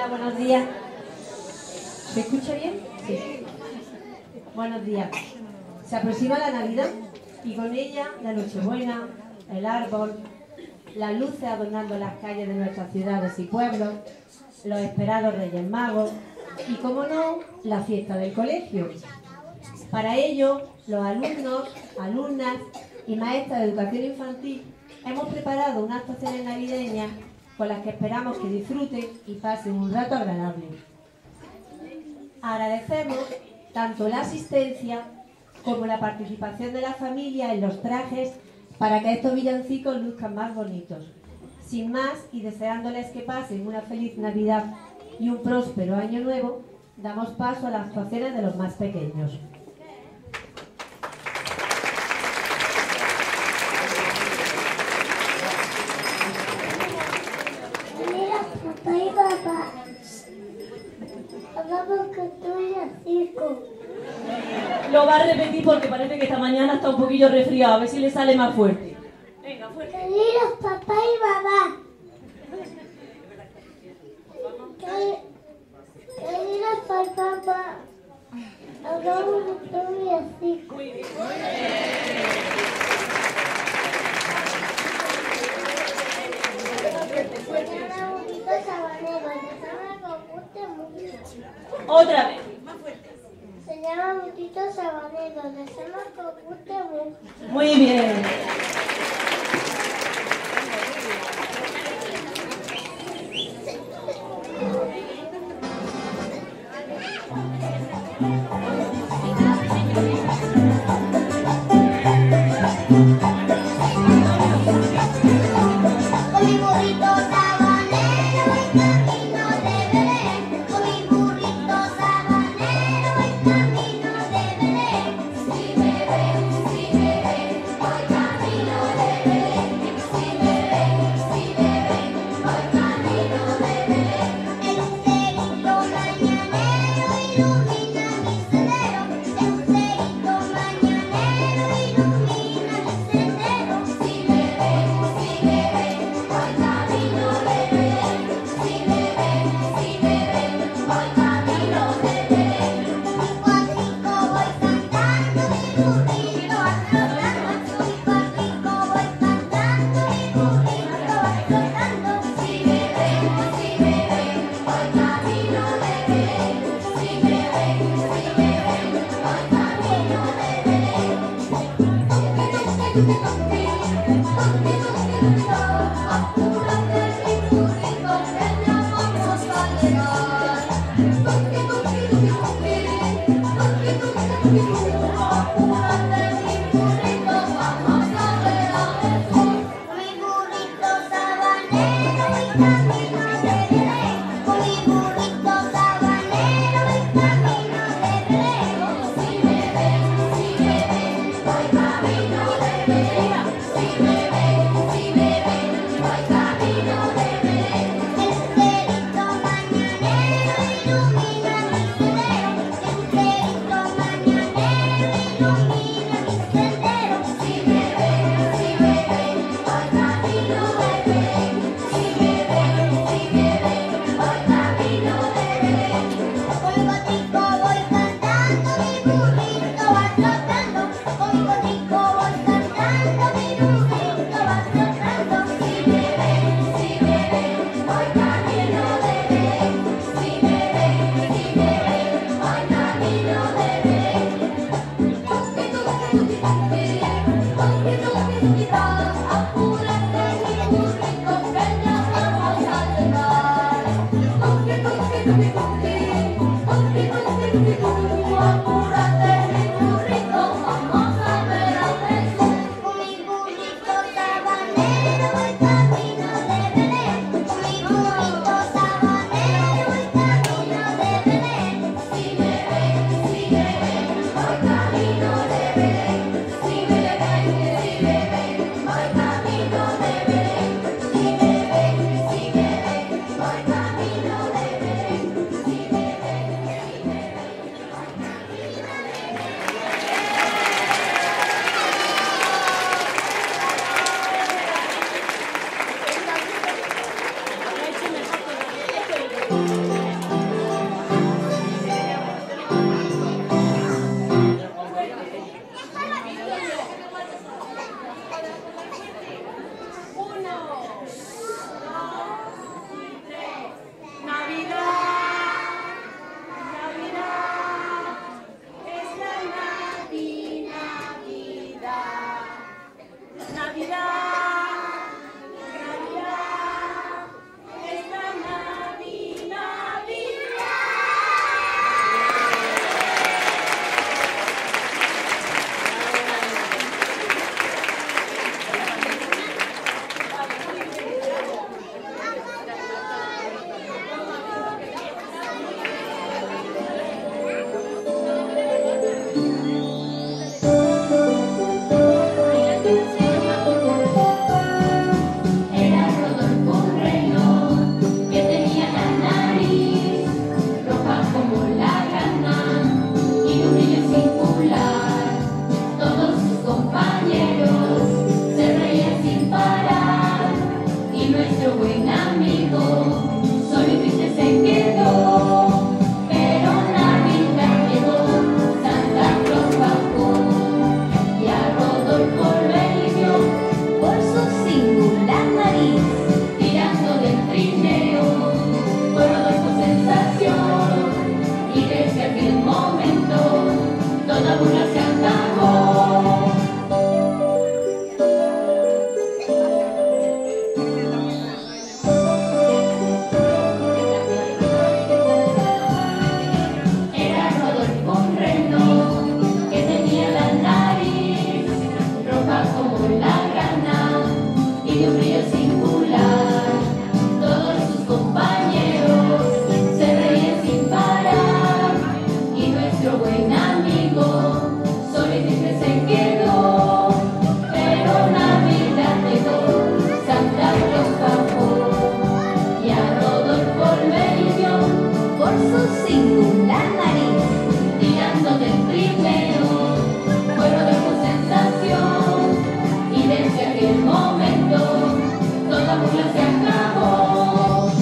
Hola, buenos días. ¿Se escucha bien? Sí. Buenos días. Se aproxima la Navidad y con ella la Nochebuena, el árbol, las luces adornando las calles de nuestras ciudades y pueblos, los esperados Reyes Magos y, como no, la fiesta del colegio. Para ello, los alumnos, alumnas y maestras de educación infantil hemos preparado unas actuaciones navideñas con las que esperamos que disfruten y pasen un rato agradable. Agradecemos tanto la asistencia como la participación de la familia en los trajes para que estos villancicos luzcan más bonitos. Sin más, y deseándoles que pasen una feliz Navidad y un próspero Año Nuevo, damos paso a las actuaciones de los más pequeños. Papá y papá, hagamos que estoy a circo. Lo va a repetir porque parece que esta mañana está un poquillo resfriado. A ver si le sale más fuerte. Venga, fuerte. Queridos papá y mamá. Queridos papá y mamá, hagamos que estoy a circo. Muy bien. Otra vez. Se llama Butito Sabanero, deseamos que os guste mucho. Muy bien. Con mi burrito sabanero y camino de Belén. Con mi burrito sabanero y camino de Belén. Si me ven, voy camino de Belén. Si me ven, voy camino de Belén. El lucerito mañanero ilumina mi sendero. El lucerito mañanero ilumina mi sendero. Si me ven, voy camino de Belén. Si me ven, voy camino de Belén. Mi cuatrico voy cantando, mi burrito va trotando. Mi cuatrico voy cantando, mi burrito va trotando. Si me ven, voy camino de Belén. Si me ven, voy camino de Belén. Apúrate mi burrito que ya vamos a llegar. Apúrate mi burrito, vamos a ver a Jesús. Mi burrito sabanero y camino de Belén. Con mi burrito sabanero y camino de Belén. Si me ven, voy camino de Belén. Si me ven, voy camino de Belén. El lucerito mañanero ilumina mi sendero. El lucerito mañanero ilumina mi sendero. Si me ven, voy camino de Belén. Si me ven, voy camino de Belén. Con mi botico voy cantando, mi burrito va trotando. Con mi botico voy cantando, mi burrito va trotando. Si me ven, voy camino de Belén. Si me ven, voy camino de Belén. Apúrate mi burrito que ya vamos a llegar. Apúrate mi burrito, vamos a ver a Jesús. Con mi burrito sabanero voy camino de Belén. Con mi burrito sabanero voy camino de Belén. Si me ven, voy camino de Belén. Si me ven, voy camino de Belén. Si me ven, voy camino de Belén. Si me ven, desde aquel momento toda burla se acabó. Era Rodolfo un reno que tenía la nariz roja como la grana y de un brillo singular. Todos sus compañeros se reían sin parar y nuestro buen amigo solo y triste se quedó. Pero Navidad llegó, Santa Claus bajó y a Rodolfo lo eligió por su singular nariz. Tirando del primero fue Rodolfo sensación y desde aquel momento toda burla se acabó.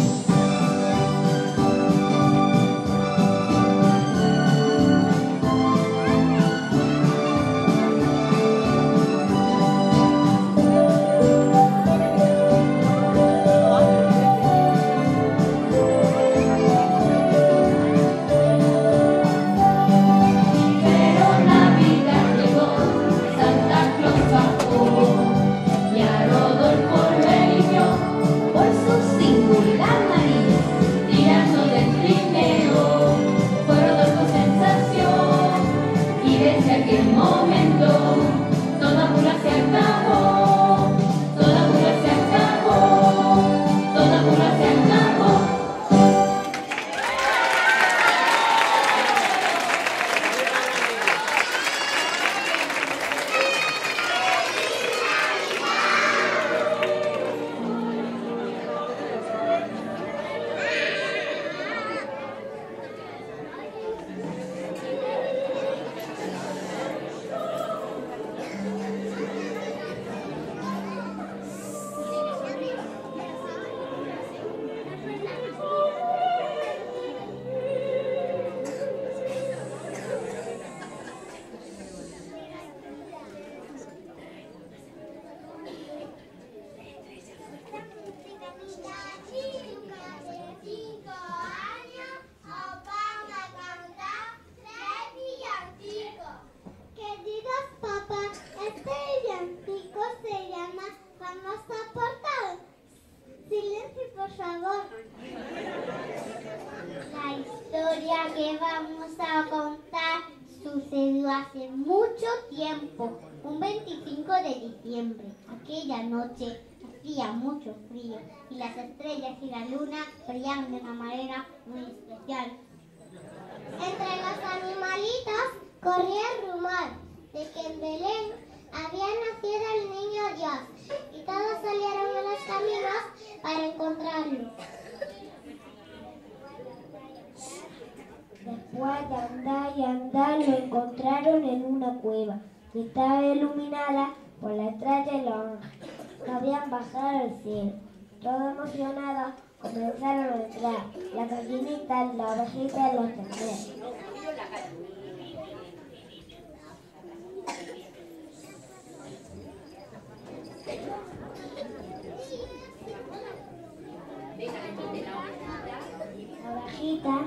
Pero Navidad llegó, Santa Claus bajó y a Rodolfo lo eligió por su singular nariz. Tirando del trineo fue Rodolfo sensación y desde aquel momento toda burla se acabó. Toda burla se acabó. Toda burla se acabó. Queridos papás, este villancico se llama Vamos a portar. Silencio, por favor. La historia que vamos a contar sucedió hace mucho tiempo, un 25 de diciembre. Aquella noche hacía mucho frío y las estrellas y la luna brillaban de una manera muy especial. Entre los animalitos corría el rumor de que en Belén había nacido el niño Dios y todos salieron a los caminos para encontrarlo. Después de andar y andar lo encontraron en una cueva que estaba iluminada por la estrella y los ángeles que habían bajado al cielo. Todos emocionados comenzaron a entrar, las gallinitas, las ovejitas y los terneros. La ovejita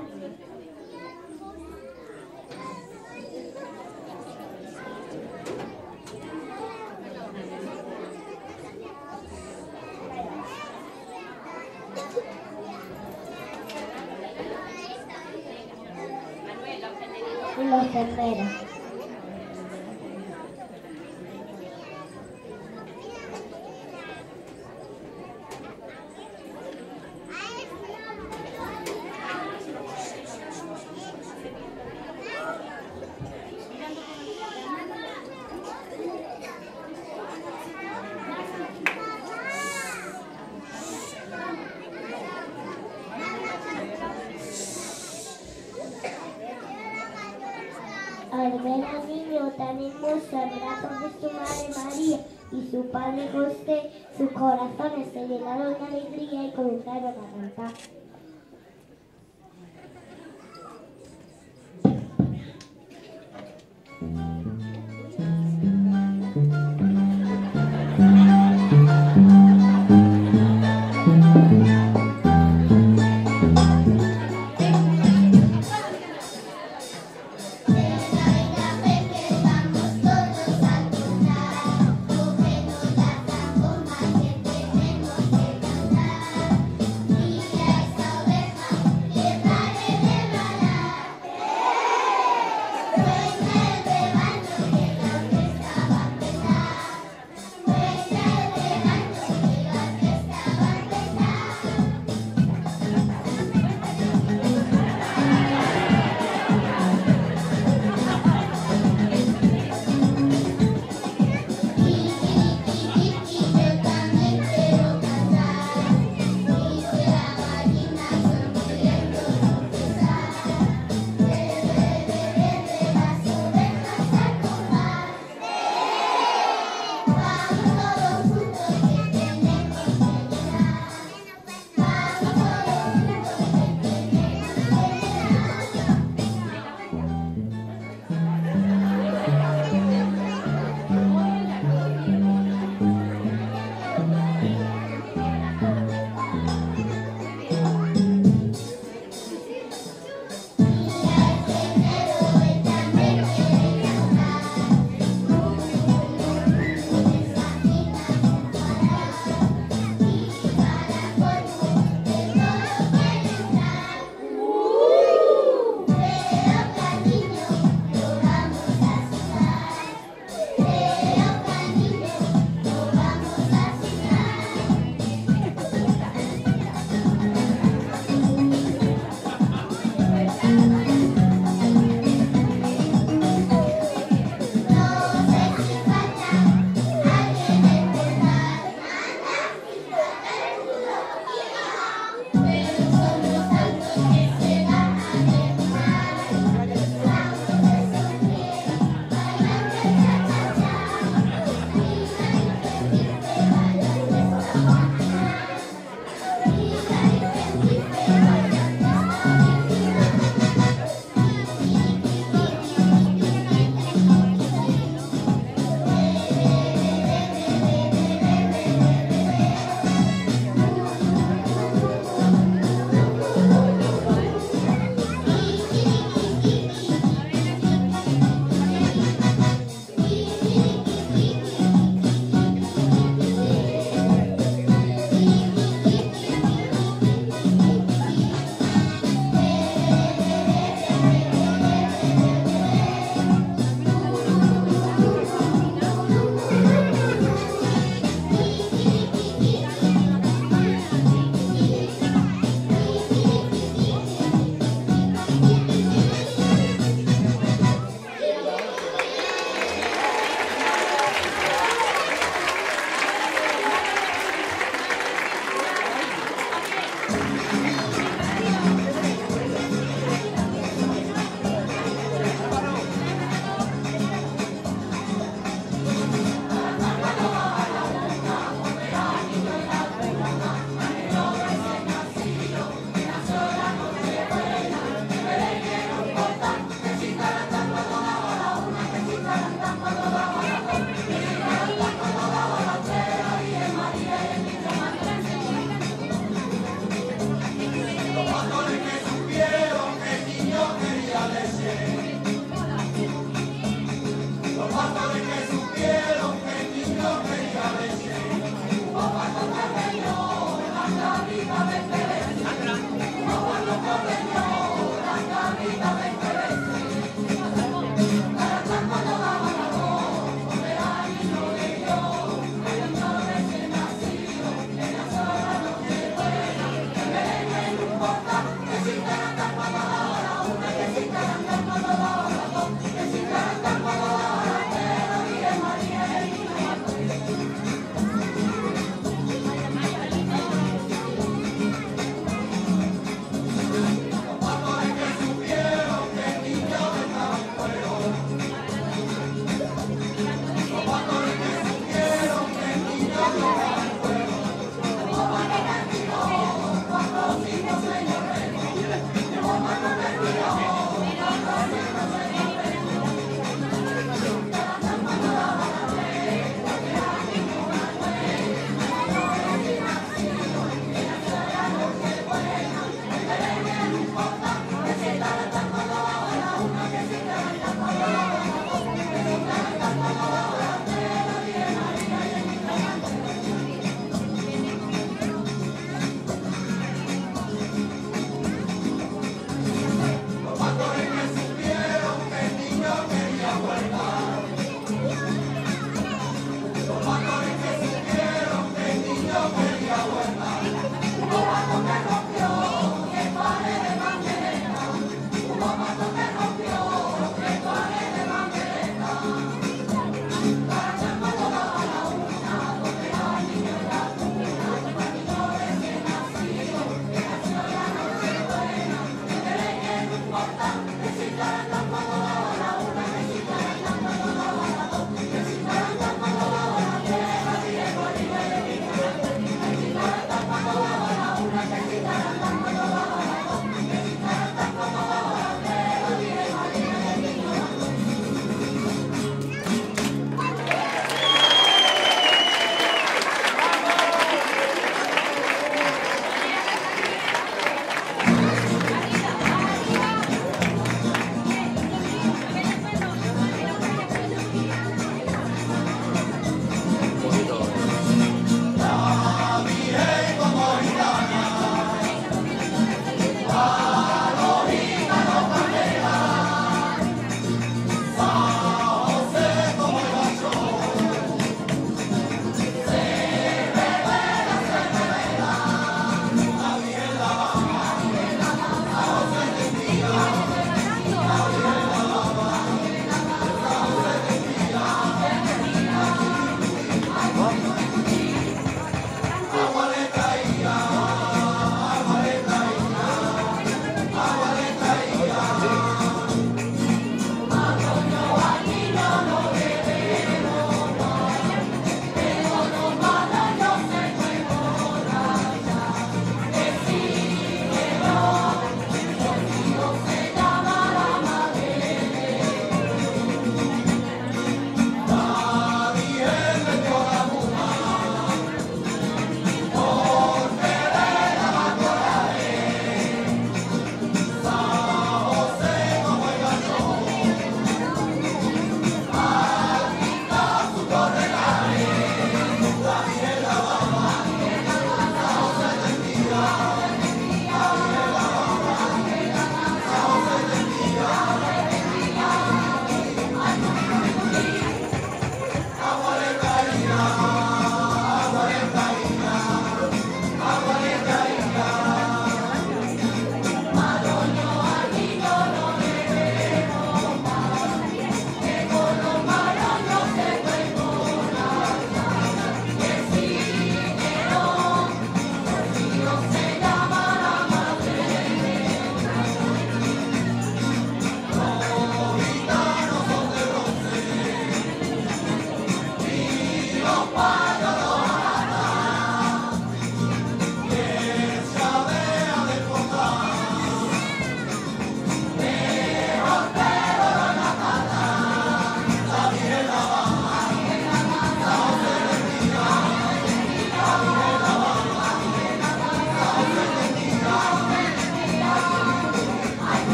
y los terneros. Al ver al niño tan hermoso en brazos de su madre María y su padre José, sus corazones se llenaron de alegría y comenzaron a cantar.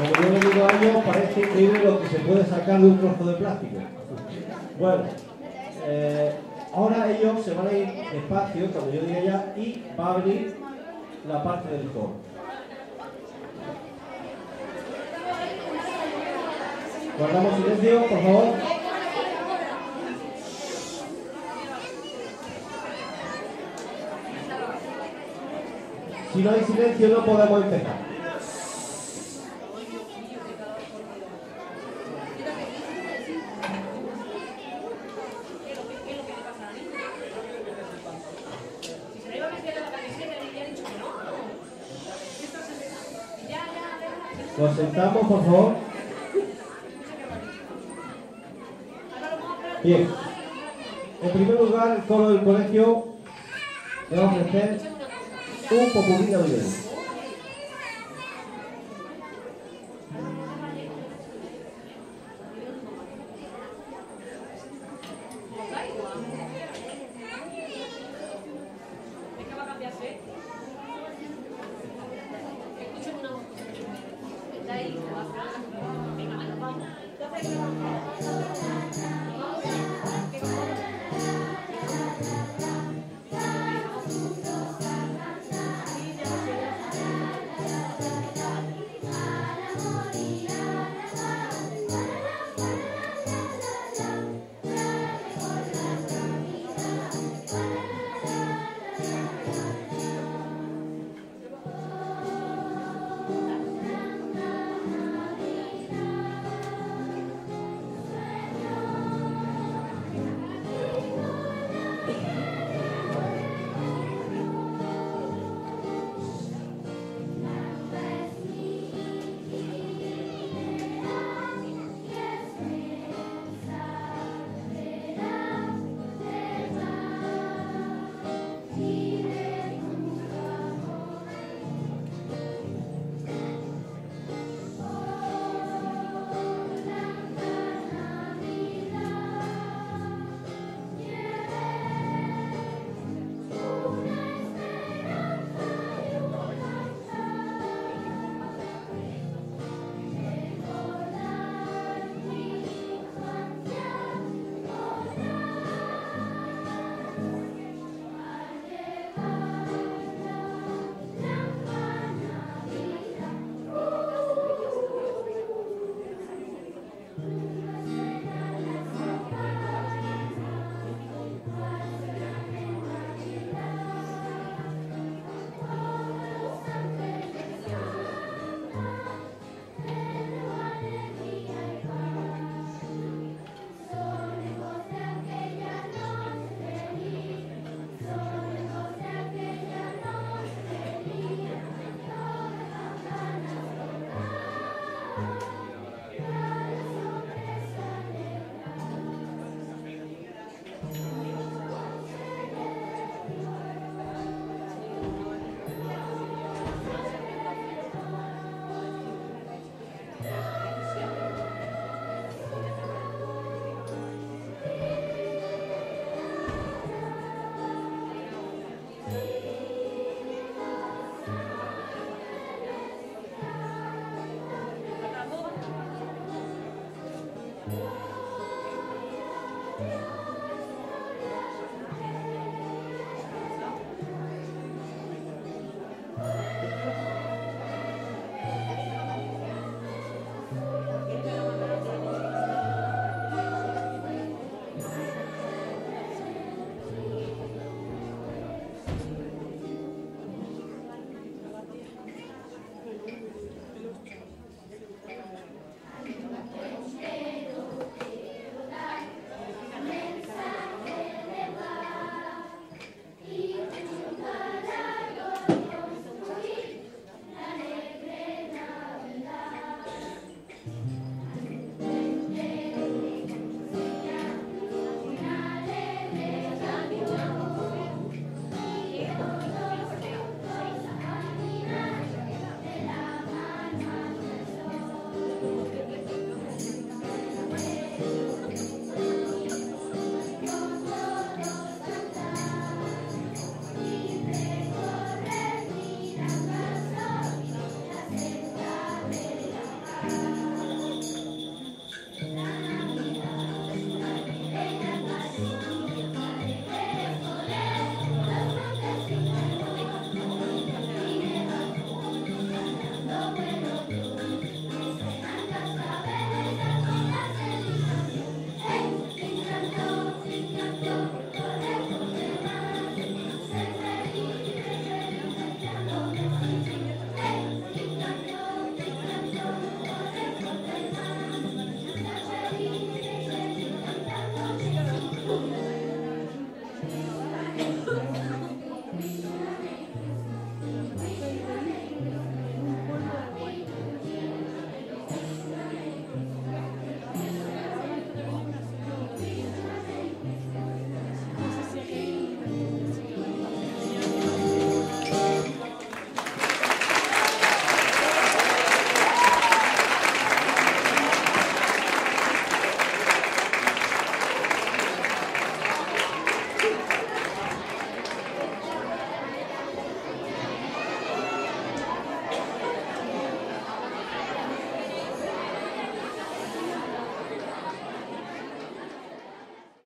Como yo le digo a ellos, parece increíble lo que se puede sacar de un trozo de plástico. Bueno, ahora ellos se van a ir despacio cuando yo diga ya y va a venir la parte del coro. Guardamos silencio, por favor. Si no hay silencio no podemos empezar. Nos sentamos, por favor. Bien. En primer lugar, el coro del colegio le va a ofrecer un popurrí navideño.